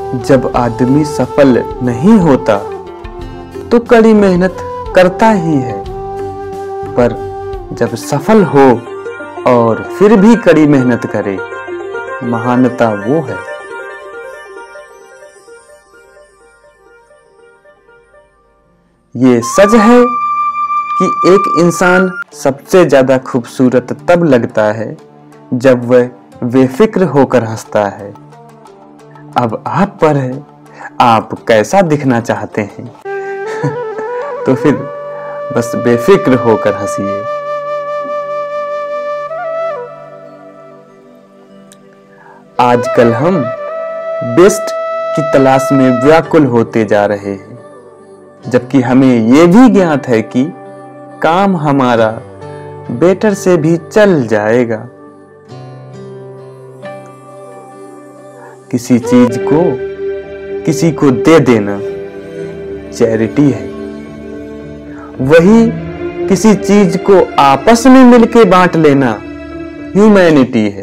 जब आदमी सफल नहीं होता तो कड़ी मेहनत करता ही है, पर जब सफल हो और फिर भी कड़ी मेहनत करे, महानता वो है। ये सच है कि एक इंसान सबसे ज्यादा खूबसूरत तब लगता है जब वह बेफिक्र होकर हंसता है। अब आप पर है, आप कैसा दिखना चाहते हैं। तो फिर बस बेफिक्र होकर हंसिए। आजकल हम बेस्ट की तलाश में व्याकुल होते जा रहे हैं, जबकि हमें यह भी ज्ञात है कि काम हमारा बेटर से भी चल जाएगा। किसी चीज को किसी को दे देना चैरिटी है, वही किसी चीज को आपस में मिलके बांट लेना ह्यूमैनिटी है।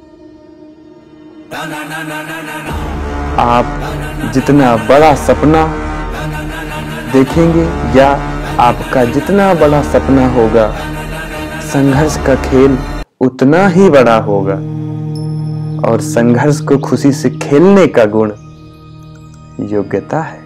आप जितना बड़ा सपना देखेंगे या आपका जितना बड़ा सपना होगा, संघर्ष का खेल उतना ही बड़ा होगा। और संघर्ष को खुशी से खेलने का गुण योग्यता है।